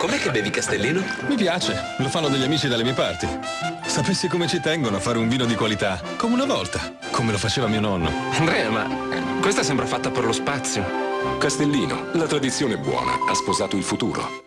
com'è che bevi Castellino? Mi piace, lo fanno degli amici dalle mie parti. Sapessi come ci tengono a fare un vino di qualità, come una volta, come lo faceva mio nonno. Andrea, ma questa sembra fatta per lo spazio. Castellino, la tradizione è buona, ha sposato il futuro.